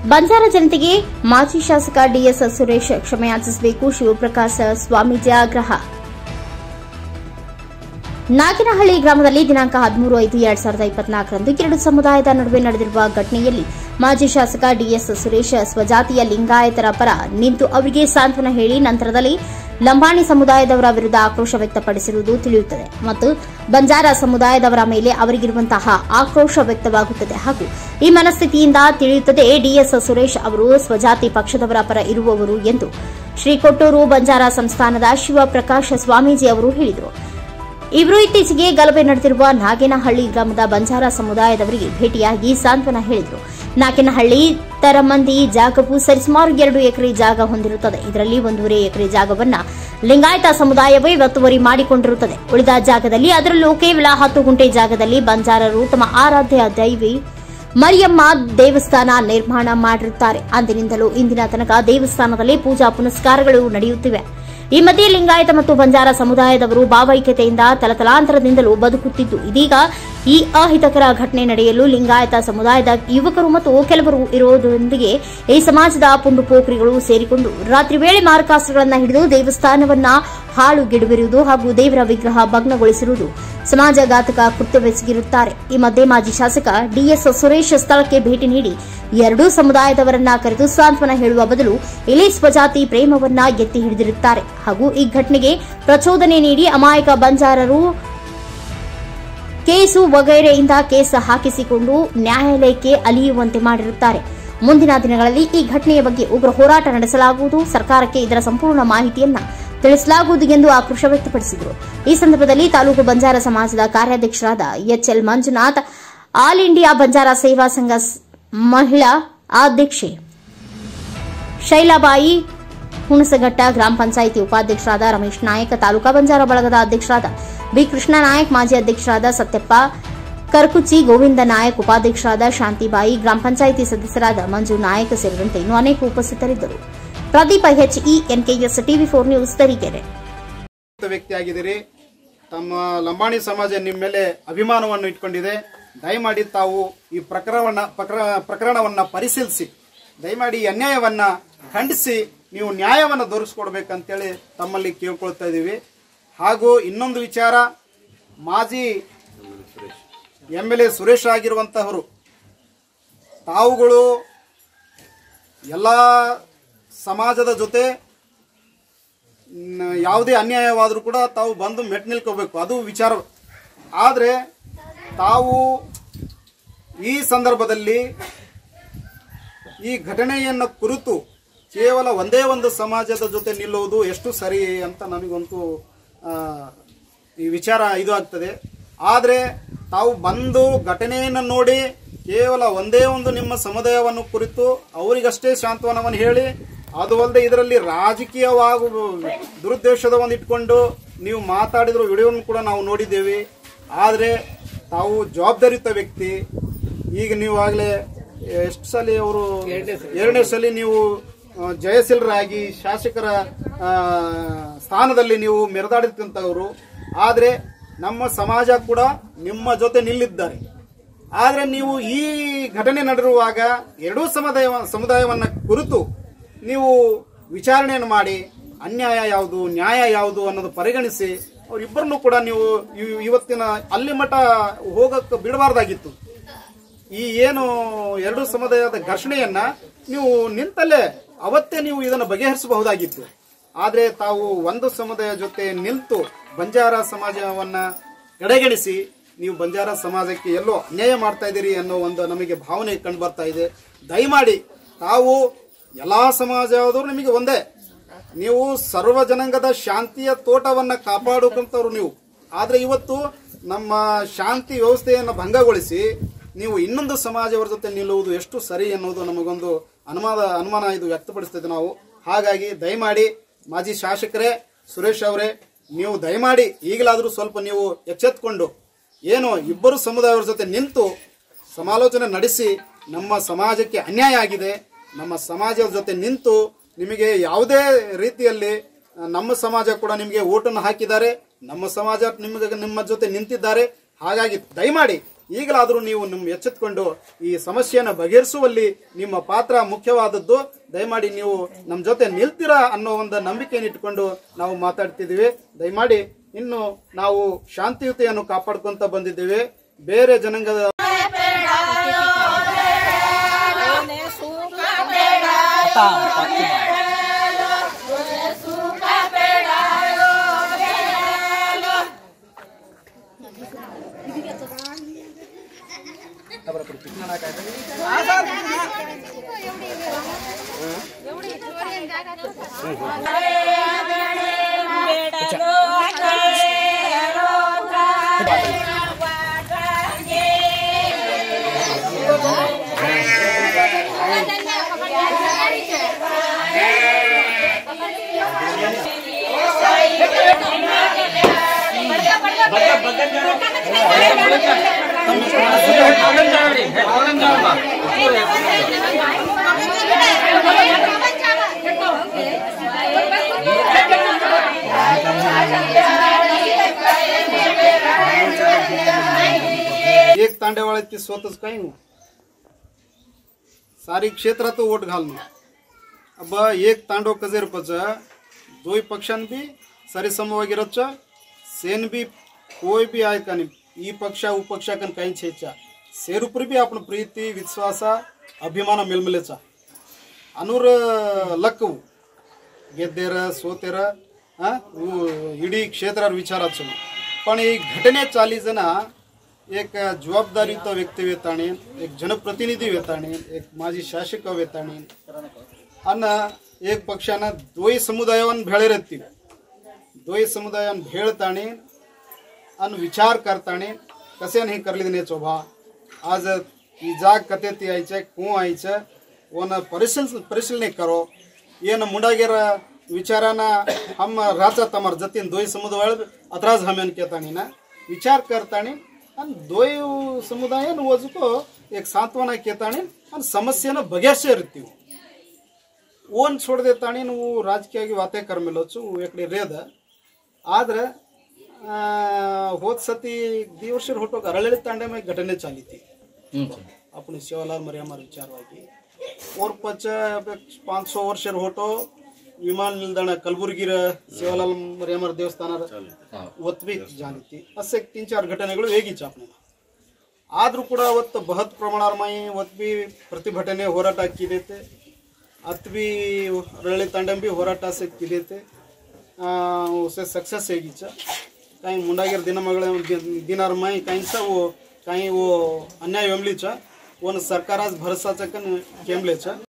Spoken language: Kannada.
ಬಂಜಾರ ಜನತೆಗೆ ಮಾಜಿ ಶಾಸಕ ಡಿಎಸ್ ಸುರೇಶ್ ಕ್ಷಮೆಯಾಚಿಸಬೇಕು, ಶಿವಪ್ರಕಾಶ್ ಸ್ವಾಮೀಜಿ ಆಗ್ರಹ. ನಾಗಿನಹಳ್ಳಿ ಗ್ರಾಮದಲ್ಲಿ ದಿನಾಂಕ 13/5/2024ರಂದು ಎರಡು ಸಮುದಾಯದ ನಡುವೆ ನಡೆದಿರುವ ಘಟನೆಯಲ್ಲಿ ಮಾಜಿ ಶಾಸಕ ಡಿಎಸ್ ಸುರೇಶ್ ಸ್ವಜಾತಿಯ ಲಿಂಗಾಯತರ ಪರ ನಿಂತು ಅವರಿಗೆ ಸಾಂತ್ವನ ಹೇಳಿ ನಂತರದಲ್ಲಿ ಲಂಬಾಣಿ ಸಮುದಾಯದವರ ವಿರುದ್ಧ ಆಕ್ರೋಶ ವ್ಯಕ್ತಪಡಿಸಿರುವುದು ತಿಳಿಯುತ್ತದೆ ಮತ್ತು ಬಂಜಾರ ಸಮುದಾಯದವರ ಮೇಲೆ ಅವರಿಗಿರುವಂತಹ ಆಕ್ರೋಶ ವ್ಯಕ್ತವಾಗುತ್ತದೆ ಹಾಗೂ ಈ ಮನಸ್ಥಿತಿಯಿಂದ ತಿಳಿಯುತ್ತದೆ ಡಿಎಸ್ ಸುರೇಶ್ ಅವರು ಸ್ವಜಾತಿ ಪಕ್ಷದವರ ಪರ ಇರುವವರು ಎಂದು ಶ್ರೀಕೊಟ್ಟೂರು ಬಂಜಾರ ಸಂಸ್ಥಾನದ ಶಿವಪ್ರಕಾಶ್ ಸ್ವಾಮೀಜಿ ಅವರು ಹೇಳಿದರು. ಇವರು ಇತ್ತೀಚೆಗೆ ಗಲಭೆ ನಡೆದಿರುವ ನಾಗೇನಹಳ್ಳಿ ಗ್ರಾಮದ ಬಂಜಾರ ಸಮುದಾಯದವರಿಗೆ ಭೇಟಿಯಾಗಿ ಸಾಂತ್ವನ ಹೇಳಿದರು. ನಾಗೇನಹಳ್ಳಿ ತರಮಂದಿ ಜಾಗವು ಸರಿಸುಮಾರು 2 ಎಕರೆ ಜಾಗ ಹೊಂದಿರುತ್ತದೆ. ಇದರಲ್ಲಿ 1.5 ಎಕರೆ ಜಾಗವನ್ನು ಲಿಂಗಾಯತ ಸಮುದಾಯವೇ ಒತ್ತುವರಿ ಮಾಡಿಕೊಂಡಿರುತ್ತದೆ. ಉಳಿದ ಜಾಗದಲ್ಲಿ ಅದರಲ್ಲೂ ಕೇವಲ 10 ಗುಂಟೆ ಜಾಗದಲ್ಲಿ ಬಂಜಾರರು ತಮ್ಮ ಆರಾಧ್ಯ ದೈವಿ ಮರಿಯಮ್ಮ ದೇವಸ್ಥಾನ ನಿರ್ಮಾಣ ಮಾಡಿರುತ್ತಾರೆ. ಅಂದಿನಿಂದಲೂ ಇಂದಿನ ತನಕ ದೇವಸ್ಥಾನದಲ್ಲಿ ಪೂಜಾ ಪುನಸ್ಕಾರಗಳು ನಡೆಯುತ್ತಿವೆ. ಈ ಮಧ್ಯೆ ಲಿಂಗಾಯತ ಮತ್ತು ಬಂಜಾರ ಸಮುದಾಯದವರು ಭಾವೈಕ್ಯತೆಯಿಂದ ತಲತಲಾಂತರದಿಂದಲೂ ಬದುಕುತ್ತಿದ್ದು, ಇದೀಗ ಈ ಅಹಿತಕರ ಘಟನೆ ನಡೆಯಲು ಲಿಂಗಾಯತ ಸಮುದಾಯದ ಯುವಕರು ಮತ್ತು ಕೆಲವರು ಇರುವುದರೊಂದಿಗೆ ಈ ಸಮಾಜದ ಪುಂಡು ಪೋಖ್ರಿಗಳು ಸೇರಿಕೊಂಡು ರಾತ್ರಿ ವೇಳೆ ಮಾರಕಾಸ್ತ್ರಗಳನ್ನು ಹಿಡಿದು ದೇವಸ್ಥಾನವನ್ನ ಹಾಳುಗೆಡವಿರುವುದು ಹಾಗೂ ದೇವರ ವಿಗ್ರಹ ಭಗ್ನಗೊಳಿಸಿರುವುದು ಸಮಾಜಘಾತಕ ಕೃತ್ಯವೆಸಗಿರುತ್ತಾರೆ. ಈ ಮಧ್ಯೆ ಮಾಜಿ ಶಾಸಕ ಡಿಎಸ್ ಸುರೇಶ್ ಸ್ಥಳಕ್ಕೆ ಭೇಟಿ ನೀಡಿ ಎರಡೂ ಸಮುದಾಯದವರನ್ನ ಕರೆದು ಸಾಂತ್ವನ ಹೇಳುವ ಬದಲು ಇಲ್ಲಿ ಸ್ವಜಾತಿ ಪ್ರೇಮವನ್ನ ಎತ್ತಿ ಹಿಡಿದಿರುತ್ತಾರೆ ಹಾಗೂ ಈ ಘಟನೆಗೆ ಪ್ರಚೋದನೆ ನೀಡಿ ಅಮಾಯಕ ಬಂಜಾರರು ಕೇಸು ವಗೈರೆಯಿಂದ ಕೇಸ್ ಹಾಕಿಸಿಕೊಂಡು ನ್ಯಾಯಾಲಯಕ್ಕೆ ಅಲಿಯುವಂತೆ ಮಾಡಿರುತ್ತಾರೆ. ಮುಂದಿನ ದಿನಗಳಲ್ಲಿ ಈ ಘಟನೆಯ ಬಗ್ಗೆ ಉಗ್ರ ಹೋರಾಟ ನಡೆಸಲಾಗುವುದು, ಸರ್ಕಾರಕ್ಕೆ ಇದರ ಸಂಪೂರ್ಣ ಮಾಹಿತಿಯನ್ನ ತಿಳಿಸಲಾಗುವುದು ಎಂದು ಆಕ್ರೋಶ ವ್ಯಕ್ತಪಡಿಸಿದರು. ಈ ಸಂದರ್ಭದಲ್ಲಿ ತಾಲೂಕು ಬಂಜಾರ ಸಮಾಜದ ಕಾರ್ಯಾಧ್ಯಕ್ಷರಾದ HL Manjunath, All India Banjara Seva Sangha ಮಹಿಳಾ ಅಧ್ಯಕ್ಷೆ ಶೈಲಾಬಾಯಿ, ಹುಣಸಘಟ್ಟ ಗ್ರಾಮ ಪಂಚಾಯಿತಿ ಉಪಾಧ್ಯಕ್ಷರಾದ ರಮೇಶ್ ನಾಯಕ್, ತಾಲೂಕಾ ಬಂಜಾರ ಬಳಗದ ಅಧ್ಯಕ್ಷರಾದ ಬಿ ಕೃಷ್ಣ ನಾಯಕ್, ಮಾಜಿ ಅಧ್ಯಕ್ಷರಾದ ಸತ್ಯಪ್ಪ ಕರ್ಕುಚ್ಚಿ, ಗೋವಿಂದ ನಾಯಕ್, ಉಪಾಧ್ಯಕ್ಷರಾದ ಶಾಂತಿಬಾಯಿ, ಗ್ರಾಮ ಪಂಚಾಯಿತಿ ಸದಸ್ಯರಾದ ಮಂಜು ನಾಯಕ್ ಸೇರಿದಂತೆ ಇನ್ನೂ ಅನೇಕ ಉಪಸ್ಥಿತರಿದ್ದರು. ಪ್ರದೀಪ್ ಎಚ್ಇ ಎನ್ಕೆಎಸ್ ಟಿವಿ4 ನ್ಯೂಸ್ ತರೀಕೆರೆ. ವ್ಯಕ್ತಿಯಾಗಿದ್ದೀರಿ, ತಮ್ಮ ಲಂಬಾಣಿ ಸಮಾಜ ನಿಮ್ಮ ಮೇಲೆ ಅಭಿಮಾನವನ್ನು ಇಟ್ಕೊಂಡಿದೆ. ದಯಮಾಡಿ ತಾವು ಈ ಪ್ರಕರಣವನ್ನ ಪರಿಶೀಲಿಸಿ ದಯಮಾಡಿ ಈ ಅನ್ಯಾಯವನ್ನ ಖಂಡಿಸಿ ನೀವು ನ್ಯಾಯವನ್ನು ದೊರಕಿಸ್ಕೊಡ್ಬೇಕಂತೇಳಿ ತಮ್ಮಲ್ಲಿ ಕೇಳ್ಕೊಳ್ತಾ ಇದ್ದೀವಿ. ಹಾಗೂ ಇನ್ನೊಂದು ವಿಚಾರ, ಮಾಜಿ MLA ಸುರೇಶ್ ಆಗಿರುವಂತಹವರು ತಾವುಗಳು ಎಲ್ಲ ಸಮಾಜದ ಜೊತೆ ಯಾವುದೇ ಅನ್ಯಾಯವಾದರೂ ಕೂಡ ತಾವು ಬಂದು ಮೆಟ್ ನಿಲ್ಕೋಬೇಕು, ಅದು ವಿಚಾರ. ಆದರೆ ತಾವು ಈ ಸಂದರ್ಭದಲ್ಲಿ ಈ ಘಟನೆಯನ್ನು ಕುರಿತು ಕೇವಲ ಒಂದೇ ಒಂದು ಸಮಾಜದ ಜೊತೆ ನಿಲ್ಲುವುದು ಎಷ್ಟು ಸರಿ ಅಂತ ನನಗಂತೂ ಈ ವಿಚಾರ ಇದು ಆಗ್ತದೆ. ಆದರೆ ತಾವು ಬಂದು ಘಟನೆಯನ್ನು ನೋಡಿ ಕೇವಲ ಒಂದೇ ಒಂದು ನಿಮ್ಮ ಸಮುದಾಯವನ್ನು ಕುರಿತು ಅವರಿಗಷ್ಟೇ ಸಾಂತ್ವನವನ್ನು ಹೇಳಿ, ಅದು ಅಲ್ಲದೆ ಇದರಲ್ಲಿ ರಾಜಕೀಯವಾಗುವ ದುರುದ್ದೇಶದ ಒಂದು ಇಟ್ಕೊಂಡು ನೀವು ಮಾತಾಡಿದ್ರು ವಿಡಿಯೋವನ್ನು ಕೂಡ ನಾವು ನೋಡಿದ್ದೇವೆ. ಆದರೆ ತಾವು ಜವಾಬ್ದಾರಿಯುತ ವ್ಯಕ್ತಿ. ಈಗ ನೀವು ಆಗಲೇ ಎಷ್ಟು ಸಲ ಅವರು 2ನೇ ಸಲ ನೀವು ಜಯಶೀಲರಾಗಿ ಶಾಸಕರ ಸ್ಥಾನದಲ್ಲಿ ನೀವು ಮೆರೆದಾಡಿದಂತವರು. ಆದರೆ ನಮ್ಮ ಸಮಾಜ ಕೂಡ ನಿಮ್ಮ ಜೊತೆ ನಿಲ್ಲಿದ್ದಾರೆ. ಆದರೆ ನೀವು ಈ ಘಟನೆ ನಡೆದಿರುವಾಗ ಎರಡೂ ಸಮುದಾಯವನ್ನ ಕುರಿತು ನೀವು ವಿಚಾರಣೆಯನ್ನು ಮಾಡಿ ಅನ್ಯಾಯ ಯಾವುದು ನ್ಯಾಯ ಯಾವುದು ಅನ್ನೋದು ಪರಿಗಣಿಸಿ ಅವರಿಬ್ಬರನ್ನು ಕೂಡ ನೀವು ಇವತ್ತಿನ ಅಲ್ಲಿ ಮಠ ಹೋಗಕ್ಕೆ ಬಿಡಬಾರ್ದಾಗಿತ್ತು. ಈ ಏನು ಎರಡು ಸಮುದಾಯದ ಘರ್ಷಣೆಯನ್ನ ನೀವು ನಿಂತಲ್ಲೇ ಅವತ್ತೇ ನೀವು ಇದನ್ನು ಬಗೆಹರಿಸಬಹುದಾಗಿತ್ತು. ಆದರೆ ತಾವು ಒಂದು ಸಮುದಾಯ ಜೊತೆ ನಿಂತು ಬಂಜಾರ ಸಮಾಜವನ್ನ ಕಡೆಗಣಿಸಿ ನೀವು ಬಂಜಾರ ಸಮಾಜಕ್ಕೆ ಎಲ್ಲೋ ಅನ್ಯಾಯ ಮಾಡ್ತಾ ಇದ್ದೀರಿ ಅನ್ನೋ ಒಂದು ನಮಗೆ ಭಾವನೆ ಕಂಡು ಬರ್ತಾ ಇದೆ. ದಯಮಾಡಿ ತಾವು ಎಲ್ಲಾ ಸಮಾಜದವರು ನಿಮಗೆ ಒಂದೇ, ನೀವು ಸರ್ವ ಜನಾಂಗದ ಶಾಂತಿಯ ತೋಟವನ್ನ ಕಾಪಾಡುವಂತವ್ರು ನೀವು. ಆದ್ರೆ ಇವತ್ತು ನಮ್ಮ ಶಾಂತಿ ವ್ಯವಸ್ಥೆಯನ್ನು ಭಂಗಗೊಳಿಸಿ ನೀವು ಇನ್ನೊಂದು ಸಮಾಜವರ ಜೊತೆ ನಿಲ್ಲುವುದು ಎಷ್ಟು ಸರಿ ಅನ್ನೋದು ನಮಗೊಂದು ಅನುಮಾನ ಇದು ವ್ಯಕ್ತಪಡಿಸ್ತಿದ್ದೆ ನಾವು. ಹಾಗಾಗಿ ದಯಮಾಡಿ ಮಾಜಿ ಶಾಸಕರೇ, ಸುರೇಶ್ ಅವರೇ, ನೀವು ದಯಮಾಡಿ ಈಗಲಾದರೂ ಸ್ವಲ್ಪ ನೀವು ಎಚ್ಚೆತ್ತುಕೊಂಡು ಏನು ಇಬ್ಬರು ಸಮುದಾಯದ ಜೊತೆ ನಿಂತು ಸಮಾಲೋಚನೆ ನಡೆಸಿ ನಮ್ಮ ಸಮಾಜಕ್ಕೆ ಅನ್ಯಾಯ ಆಗಿದೆ, ನಮ್ಮ ಸಮಾಜದ ಜೊತೆ ನಿಂತು ನಿಮಗೆ ಯಾವುದೇ ರೀತಿಯಲ್ಲಿ ನಮ್ಮ ಸಮಾಜ ಕೂಡ ನಿಮಗೆ ಓಟನ್ನು ಹಾಕಿದ್ದಾರೆ, ನಮ್ಮ ಸಮಾಜ ನಿಮ್ಮ ಜೊತೆ ನಿಂತಿದ್ದಾರೆ. ಹಾಗಾಗಿ ದಯಮಾಡಿ ಈಗಲಾದರೂ ನೀವು ಎಚ್ಚೆತ್ತುಕೊಂಡು ಈ ಸಮಸ್ಯೆಯನ್ನು ಬಗೆಹರಿಸುವಲ್ಲಿ ನಿಮ್ಮ ಪಾತ್ರ ಮುಖ್ಯವಾದದ್ದು. ದಯಮಾಡಿ ನೀವು ನಮ್ಮ ಜೊತೆ ನಿಲ್ತೀರಾ ಅನ್ನೋ ಒಂದು ನಂಬಿಕೆಯನ್ನು ಇಟ್ಕೊಂಡು ನಾವು ಮಾತಾಡ್ತಿದ್ದೀವಿ. ದಯಮಾಡಿ ಇನ್ನು ನಾವು ಶಾಂತಿಯುತೆಯನ್ನು ಕಾಪಾಡ್ಕೊಂತ ಬಂದಿದ್ದೇವೆ. ಬೇರೆ ಜನಾಂಗದ एक तांडेवाळे ती स्वतःच काही सारी क्षेत्रात वोट घालणं. अब एक तांडव कजेरपच दोई पक्षान बी सारी समವಾಗಿರಚ್ಚ सेन बी कोई भी आय का ಈ ಪಕ್ಷ ಉಪಕ್ಷ ಕನ್ ಕೈ ಛೇಚ ಸೇರುಪುರಿ ಬಿ आपण ಪ್ರೀತಿ ವಿಶ್ವಾಸ ಅಭಿಮಾನ ಮೇಲ್ಮೇಲೆಚ ಅನೂರ ಲಕ್ಕವು ಗೆದ್ದೇರ ಸೋತೆರ ಇಡೀ ಕ್ಷೇತ್ರ विचाराच. पण ही घटने चाली जण एक जबाबदारीयुत व्यक्ती वेताणी, एक जनप्रतिनिधी वेताणी, एक माजी शासक वेताणी आणि एक पक्षानं दोई समुदायावन भेळे रहती, दोई समुदायान भेळताणी आणि विचार करताणी कसे नाही करली देणे चोभा. आज ಈ ಜಾಗ ಕತೆತಿ ಆಯ್ಚೆ ಕೂ ಆಯ್ಚೆ ಓನ ಪರಿಶೀಲನೆ करो ಏನ ಮುಂಡಾಗೆರ विचाराना हम राजा तमार जतीन दोई समुदाय अतराज हमेन केतानी ना विचार करतानी आणि दोई समुदाय वजको एक सांत्वना केतानी आणि समस्येನ ಬಗೆಹರಿಸಿರ್ತೀವಿ. ಓನ್ छोड़ देतानी ನೀವು ರಾಜಕೀಯವಾಗಿ ವಾತೆ ಕರ್ಮೆಲೋಚು एकಡೆ ರೇದ ಆದ್ರೆ होत सती दिवसर होटो अरळी तांडे में घटने चाली थी अपने शिवलाल मरियामर विचारवागी और पच 500 वर्ष होटो विमान निल्दाण कलबुर्गी शिवलाल मरियामर देवस्थान ಒತ್ವಿ ಜಾಲಿ थी असे 3-4 घटನೆಗಳು ಹೇಗಿಚ್ಚ आपल्याला ಆದ್ರೂ ಕೂಡ ಅವತ್ತು ಬೃಹತ್ ಪ್ರಮಾಣದಲ್ಲಿ ಒತ್ವಿ ಪ್ರತಿಭಟನೆ ಹೋರಾಟ ಕಿದೆತೆ ಅತ್ವಿ ರಳ್ಳಿ ತಾಂಡಂಬಿ ಹೋರಾಟ से ಕಿದೆತೆ उसे सक्सेस ಹೇಗಿಚ್ಚ कहीं मुंडागिर दिनार माई कहीं वो अन्याय वेमलीचा वन सरकार आज भरसाचा केमलेचा